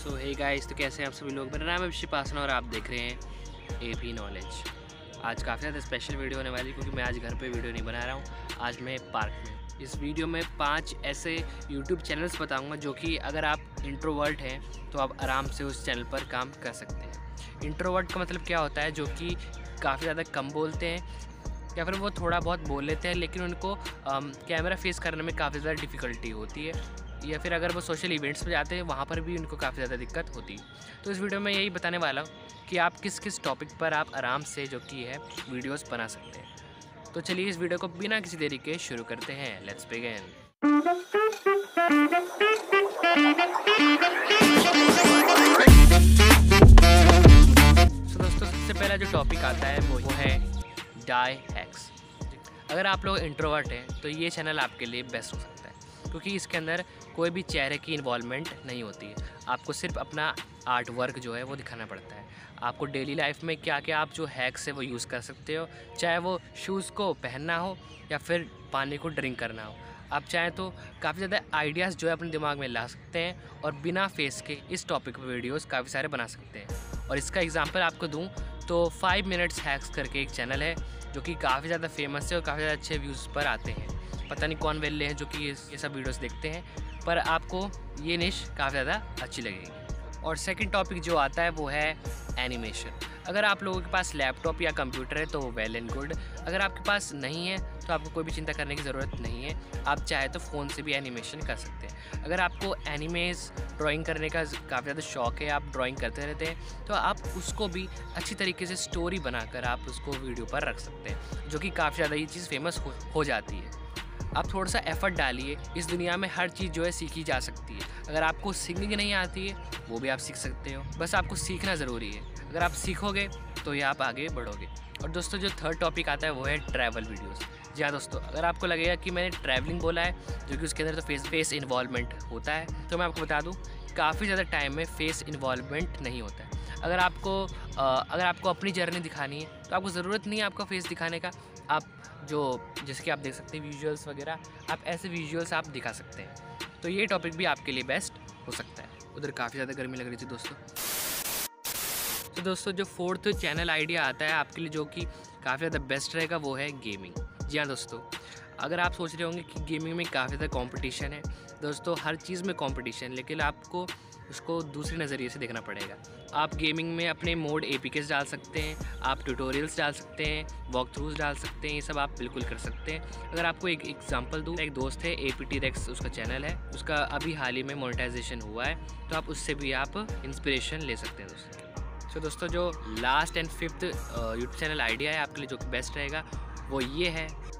सो hey guys, तो कैसे हैं आप सभी लोग। मेरा नाम है अभिषेक पासना और आप देख रहे हैं एपी नॉलेज। आज काफ़ी ज़्यादा स्पेशल वीडियो होने वाली, क्योंकि मैं आज घर पे वीडियो नहीं बना रहा हूँ। आज मैं पार्क में इस वीडियो में 5 ऐसे यूट्यूब चैनल्स बताऊँगा जो कि अगर आप इंट्रोवर्ट हैं तो आप आराम से उस चैनल पर काम कर सकते हैं। इंट्रोवर्ट का मतलब क्या होता है? जो कि काफ़ी ज़्यादा कम बोलते हैं या फिर वो थोड़ा बहुत बोल लेते हैं, लेकिन उनको कैमरा फेस करने में काफ़ी ज़्यादा डिफ़िकल्टी होती है, या फिर अगर वो सोशल इवेंट्स में जाते हैं वहाँ पर भी उनको काफ़ी ज़्यादा दिक्कत होती है। तो इस वीडियो में यही बताने वाला हूँ कि आप किस किस टॉपिक पर आप आराम से जो कि है वीडियोस बना सकते हैं। तो चलिए इस वीडियो को बिना किसी देरी के शुरू करते हैं। Let's begin. तो दोस्तों, सबसे पहला जो टॉपिक आता है वो है डाई हैक्स। अगर आप लोग इंट्रोवर्ट हैं तो ये चैनल आपके लिए बेस्ट हो सकता है, क्योंकि इसके अंदर कोई भी चेहरे की इन्वॉल्वमेंट नहीं होती है। आपको सिर्फ अपना आर्ट वर्क जो है वो दिखाना पड़ता है। आपको डेली लाइफ में क्या क्या आप जो हैक्स है वो यूज़ कर सकते हो, चाहे वो शूज़ को पहनना हो या फिर पानी को ड्रिंक करना हो। आप चाहें तो काफ़ी ज़्यादा आइडियाज़ जो है अपने दिमाग में ला सकते हैं और बिना फेस के इस टॉपिक पर वीडियोस काफ़ी सारे बना सकते हैं। और इसका एग्जांपल आपको दूं तो 5 मिनट्स हैक्स करके एक चैनल है जो कि काफ़ी ज़्यादा फेमस है और काफ़ी ज़्यादा अच्छे व्यूज़ पर आते हैं। पता नहीं कौन वेल्ले हैं जो कि ये सब वीडियोस देखते हैं, पर आपको ये निश काफ़ी ज़्यादा अच्छी लगेगी। और सेकंड टॉपिक जो आता है वो है एनिमेशन। अगर आप लोगों के पास लैपटॉप या कंप्यूटर है तो वेल एंड गुड। अगर आपके पास नहीं है तो आपको कोई भी चिंता करने की ज़रूरत नहीं है। आप चाहे तो फ़ोन से भी एनिमेशन कर सकते हैं। अगर आपको एनिमेज ड्राइंग करने का काफ़ी ज़्यादा शौक़ है, आप ड्राइंग करते रहते हैं, तो आप उसको भी अच्छी तरीके से स्टोरी बनाकर आप उसको वीडियो पर रख सकते हैं, जो कि काफ़ी ज़्यादा ये चीज़ फेमस हो जाती है। आप थोड़ा सा एफर्ट डालिए। इस दुनिया में हर चीज़ जो है सीखी जा सकती है। अगर आपको सिंगिंग नहीं आती है वो भी आप सीख सकते हो, बस आपको सीखना ज़रूरी है। अगर आप सीखोगे तो ये आप आगे बढ़ोगे। और दोस्तों, जो थर्ड टॉपिक आता है वो है ट्रैवल वीडियोस। जी हाँ दोस्तों, अगर आपको लगेगा कि मैंने ट्रैवलिंग बोला है जो कि उसके अंदर तो फेस इन्वॉल्वमेंट होता है, तो मैं आपको बता दूँ काफ़ी ज़्यादा टाइम में फेस इन्वॉल्वमेंट नहीं होता है। अगर आपको अपनी जर्नी दिखानी है तो आपको ज़रूरत नहीं है आपका फेस दिखाने का। आप जैसे कि आप देख सकते हैं विजुअल्स वगैरह, आप ऐसे विजुअल्स आप दिखा सकते हैं। तो ये टॉपिक भी आपके लिए बेस्ट हो सकता है। उधर काफ़ी ज़्यादा गर्मी लग रही थी दोस्तों। तो दोस्तों, जो फोर्थ चैनल आइडिया आता है आपके लिए जो कि काफ़ी ज़्यादा बेस्ट रहेगा वो है गेमिंग। जी हाँ दोस्तों, अगर आप सोच रहे होंगे कि गेमिंग में काफ़ी ज़्यादा कंपटीशन है, दोस्तों हर चीज़ में कंपटीशन, लेकिन आपको उसको दूसरे नज़रिए से देखना पड़ेगा। आप गेमिंग में अपने मोड एपीकेस डाल सकते हैं, आप ट्यूटोरियल्स डाल सकते हैं, वॉक थ्रूज डाल सकते हैं, ये सब आप बिल्कुल कर सकते हैं। अगर आपको एक एग्जांपल दूँ, एक दोस्त है एपीटी रेक्स, उसका चैनल है, उसका अभी हाल ही में मोनेटाइजेशन हुआ है, तो आप उससे भी आप इंस्पिरेशन ले सकते हैं दोस्तों। तो दोस्तों, जो last and fifth YouTube channel idea है आपके लिए जो कि बेस्ट रहेगा वो ये है